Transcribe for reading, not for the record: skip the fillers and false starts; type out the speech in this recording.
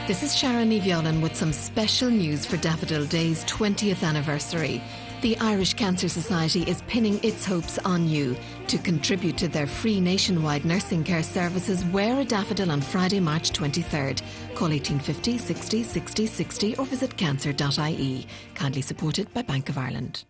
This is Sharon Violan with some special news for Daffodil Day's 20th anniversary. The Irish Cancer Society is pinning its hopes on you. To contribute to their free nationwide nursing care services, wear a daffodil on Friday, March 23rd. Call 1850 60 60 60 or visit cancer.ie. Kindly supported by Bank of Ireland.